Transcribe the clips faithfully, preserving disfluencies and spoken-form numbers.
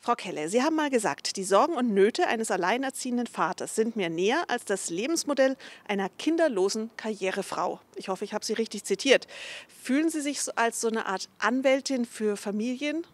Frau Kelle, Sie haben mal gesagt, die Sorgen und Nöte eines alleinerziehenden Vaters sind mir näher als das Lebensmodell einer kinderlosen Karrierefrau. Ich hoffe, ich habe Sie richtig zitiert. Fühlen Sie sich so als so eine Art Anwältin für Familien?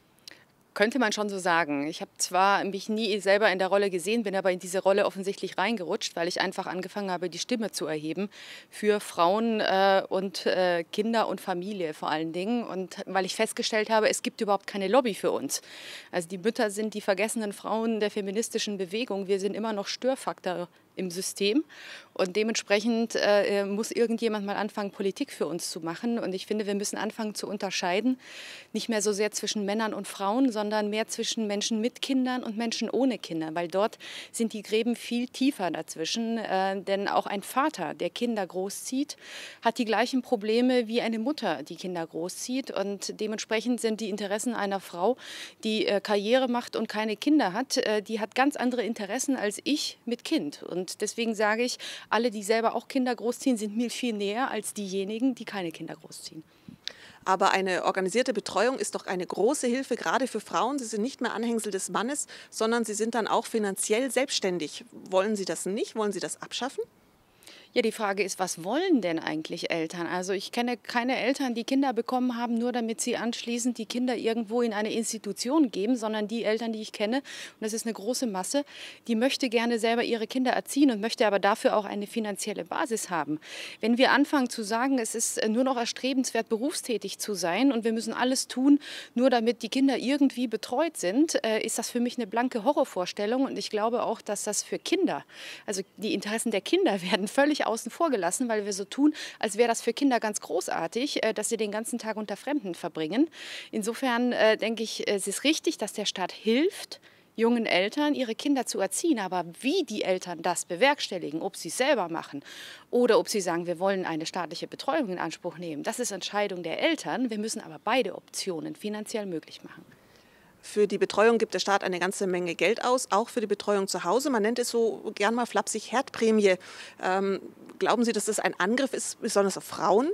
Könnte man schon so sagen. Ich habe zwar mich nie selber in der Rolle gesehen, bin aber in diese Rolle offensichtlich reingerutscht, weil ich einfach angefangen habe, die Stimme zu erheben für Frauen äh, und äh, Kinder und Familie vor allen Dingen. Und weil ich festgestellt habe, es gibt überhaupt keine Lobby für uns. Also die Mütter sind die vergessenen Frauen der feministischen Bewegung. Wir sind immer noch Störfaktor im System. Und dementsprechend äh, muss irgendjemand mal anfangen, Politik für uns zu machen. Und ich finde, wir müssen anfangen zu unterscheiden, nicht mehr so sehr zwischen Männern und Frauen, sondern mehr zwischen Menschen mit Kindern und Menschen ohne Kinder. Weil dort sind die Gräben viel tiefer dazwischen. Äh, denn auch ein Vater, der Kinder großzieht, hat die gleichen Probleme wie eine Mutter, die Kinder großzieht. Und dementsprechend sind die Interessen einer Frau, die äh, Karriere macht und keine Kinder hat, äh, die hat ganz andere Interessen als ich mit Kind. Und deswegen sage ich, alle, die selber auch Kinder großziehen, sind mir viel näher als diejenigen, die keine Kinder großziehen. Aber eine organisierte Betreuung ist doch eine große Hilfe, gerade für Frauen. Sie sind nicht mehr Anhängsel des Mannes, sondern sie sind dann auch finanziell selbstständig. Wollen Sie das nicht? Wollen Sie das abschaffen? Ja, die Frage ist, was wollen denn eigentlich Eltern? Also ich kenne keine Eltern, die Kinder bekommen haben, nur damit sie anschließend die Kinder irgendwo in eine Institution geben, sondern die Eltern, die ich kenne, und das ist eine große Masse, die möchte gerne selber ihre Kinder erziehen und möchte aber dafür auch eine finanzielle Basis haben. Wenn wir anfangen zu sagen, es ist nur noch erstrebenswert, berufstätig zu sein und wir müssen alles tun, nur damit die Kinder irgendwie betreut sind, ist das für mich eine blanke Horrorvorstellung. Und ich glaube auch, dass das für Kinder, also die Interessen der Kinder werden völlig außen vor gelassen, weil wir so tun, als wäre das für Kinder ganz großartig, äh, dass sie den ganzen Tag unter Fremden verbringen. Insofern äh, denke ich, es ist richtig, dass der Staat hilft, jungen Eltern ihre Kinder zu erziehen. Aber wie die Eltern das bewerkstelligen, ob sie es selber machen oder ob sie sagen, wir wollen eine staatliche Betreuung in Anspruch nehmen, das ist Entscheidung der Eltern. Wir müssen aber beide Optionen finanziell möglich machen. Für die Betreuung gibt der Staat eine ganze Menge Geld aus, auch für die Betreuung zu Hause. Man nennt es so gern mal flapsig Herdprämie. Ähm, glauben Sie, dass das ein Angriff ist, besonders auf Frauen?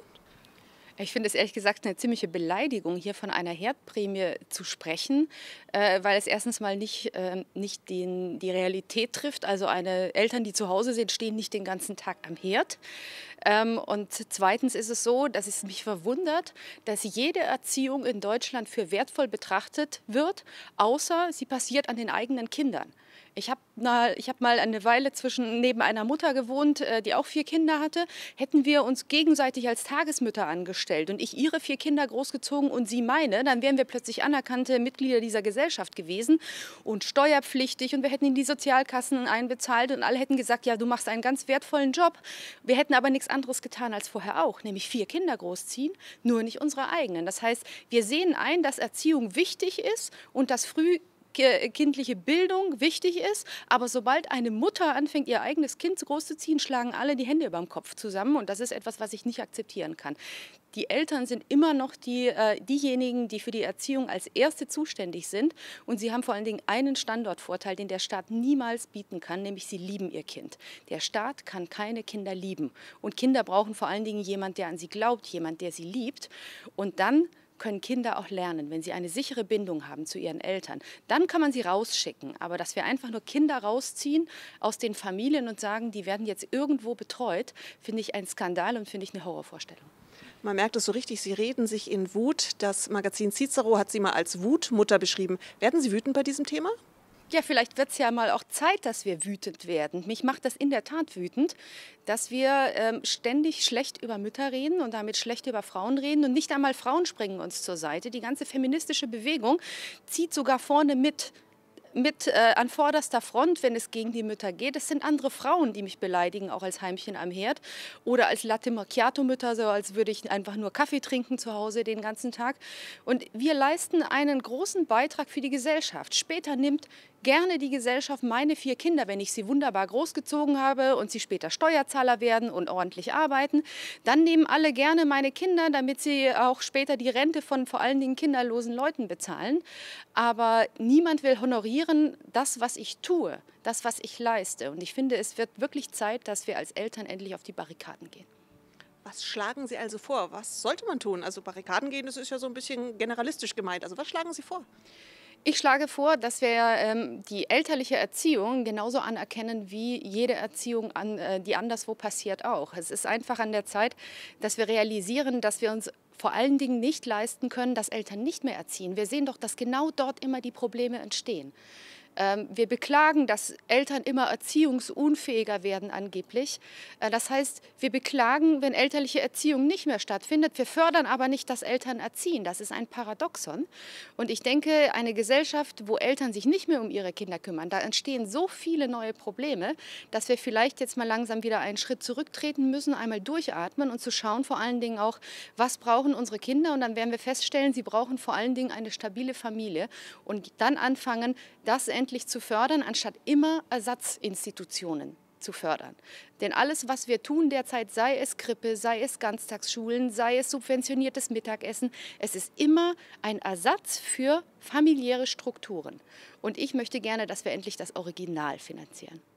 Ich finde es ehrlich gesagt eine ziemliche Beleidigung, hier von einer Herdprämie zu sprechen, äh, weil es erstens mal nicht, äh, nicht den, die Realität trifft. Also eine Eltern, die zu Hause sind, stehen nicht den ganzen Tag am Herd. Ähm, und zweitens ist es so, dass es mich verwundert, dass jede Erziehung in Deutschland für wertvoll betrachtet wird, außer sie passiert an den eigenen Kindern. Ich habe mal, ich hab mal eine Weile zwischen, neben einer Mutter gewohnt, äh, die auch vier Kinder hatte. Hätten wir uns gegenseitig als Tagesmütter angestellt und ich ihre vier Kinder großgezogen und sie meine, dann wären wir plötzlich anerkannte Mitglieder dieser Gesellschaft gewesen und steuerpflichtig und wir hätten in die Sozialkassen einbezahlt und alle hätten gesagt, ja, du machst einen ganz wertvollen Job. Wir hätten aber nichts anderes getan als vorher auch, nämlich vier Kinder großziehen, nur nicht unsere eigenen. Das heißt, wir sehen ein, dass Erziehung wichtig ist und dass früh kindliche Bildung wichtig ist, aber sobald eine Mutter anfängt, ihr eigenes Kind großzuziehen, schlagen alle die Hände über dem Kopf zusammen und das ist etwas, was ich nicht akzeptieren kann. Die Eltern sind immer noch die, äh, diejenigen, die für die Erziehung als Erste zuständig sind und sie haben vor allen Dingen einen Standortvorteil, den der Staat niemals bieten kann, nämlich sie lieben ihr Kind. Der Staat kann keine Kinder lieben und Kinder brauchen vor allen Dingen jemand, der an sie glaubt, jemand, der sie liebt und dann können Kinder auch lernen, wenn sie eine sichere Bindung haben zu ihren Eltern. Dann kann man sie rausschicken. Aber dass wir einfach nur Kinder rausziehen aus den Familien und sagen, die werden jetzt irgendwo betreut, finde ich ein Skandal und finde ich eine Horrorvorstellung. Man merkt es so richtig, Sie reden sich in Wut. Das Magazin Cicero hat Sie mal als Wutmutter beschrieben. Werden Sie wütend bei diesem Thema? Ja, vielleicht wird es ja mal auch Zeit, dass wir wütend werden. Mich macht das in der Tat wütend, dass wir ähm, ständig schlecht über Mütter reden und damit schlecht über Frauen reden und nicht einmal Frauen springen uns zur Seite. Die ganze feministische Bewegung zieht sogar vorne mit. mit äh, an vorderster Front, wenn es gegen die Mütter geht. Es sind andere Frauen, die mich beleidigen, auch als Heimchen am Herd oder als Latte Macchiato-Mütter, so als würde ich einfach nur Kaffee trinken zu Hause den ganzen Tag. Und wir leisten einen großen Beitrag für die Gesellschaft. Später nimmt gerne die Gesellschaft meine vier Kinder, wenn ich sie wunderbar großgezogen habe und sie später Steuerzahler werden und ordentlich arbeiten. Dann nehmen alle gerne meine Kinder, damit sie auch später die Rente von vor allen Dingen kinderlosen Leuten bezahlen. Aber niemand will honorieren das, was ich tue, das, was ich leiste. Und ich finde, es wird wirklich Zeit, dass wir als Eltern endlich auf die Barrikaden gehen. Was schlagen Sie also vor? Was sollte man tun? Also Barrikaden gehen, das ist ja so ein bisschen generalistisch gemeint. Also was schlagen Sie vor? Ich schlage vor, dass wir ähm, die elterliche Erziehung genauso anerkennen wie jede Erziehung, an, äh, die anderswo passiert, auch. Es ist einfach an der Zeit, dass wir realisieren, dass wir uns vor allen Dingen nicht leisten können, dass Eltern nicht mehr erziehen. Wir sehen doch, dass genau dort immer die Probleme entstehen. Ähm, wir beklagen, dass Eltern immer erziehungsunfähiger werden angeblich. Äh, das heißt, wir beklagen, wenn elterliche Erziehung nicht mehr stattfindet. Wir fördern aber nicht, dass Eltern erziehen. Das ist ein Paradoxon. Und ich denke, eine Gesellschaft, wo Eltern sich nicht mehr um ihre Kinder kümmern, da entstehen so viele neue Probleme, dass wir vielleicht jetzt mal langsam wieder einen Schritt zurücktreten müssen, einmal durchatmen und zu schauen vor allen Dingen auch, was brauchen unsere Kinder. Und dann werden wir feststellen, sie brauchen vor allen Dingen eine stabile Familie. Und dann anfangen, das endlich zu fördern, anstatt immer Ersatzinstitutionen zu fördern. Denn alles, was wir tun derzeit, sei es Krippe, sei es Ganztagsschulen, sei es subventioniertes Mittagessen, es ist immer ein Ersatz für familiäre Strukturen. Und ich möchte gerne, dass wir endlich das Original finanzieren.